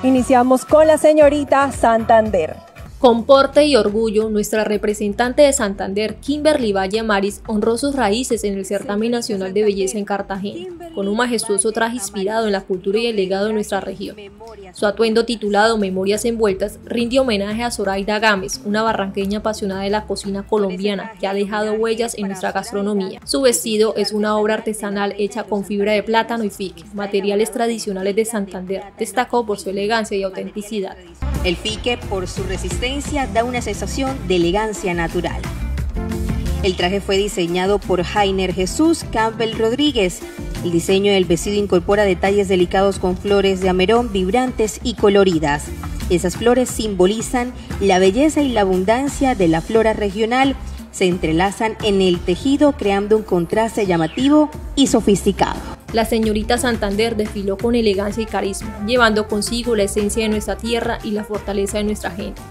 Iniciamos con la señorita Santander. Con porte y orgullo, nuestra representante de Santander, Kimberly Valle Amaris, honró sus raíces en el Certamen Nacional de Belleza en Cartagena, con un majestuoso traje inspirado en la cultura y el legado de nuestra región. Su atuendo titulado Memorias Envueltas rinde homenaje a Zoraida Gámez, una barranqueña apasionada de la cocina colombiana que ha dejado huellas en nuestra gastronomía. Su vestido es una obra artesanal hecha con fibra de plátano y fique, materiales tradicionales de Santander. Destacó por su elegancia y autenticidad. El fique, por su resistencia, da una sensación de elegancia natural. El traje fue diseñado por Jainer Jesús Campbell Rodríguez. El diseño del vestido incorpora detalles delicados con flores de amerón vibrantes y coloridas. Esas flores simbolizan la belleza y la abundancia de la flora regional. Se entrelazan en el tejido creando un contraste llamativo y sofisticado. La señorita Santander desfiló con elegancia y carisma, llevando consigo la esencia de nuestra tierra y la fortaleza de nuestra gente.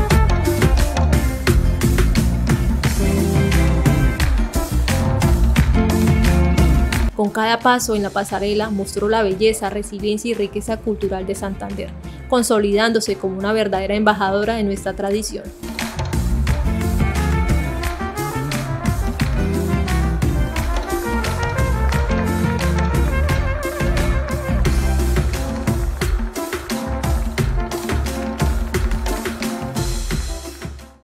Con cada paso en la pasarela mostró la belleza, resiliencia y riqueza cultural de Santander, consolidándose como una verdadera embajadora de nuestra tradición.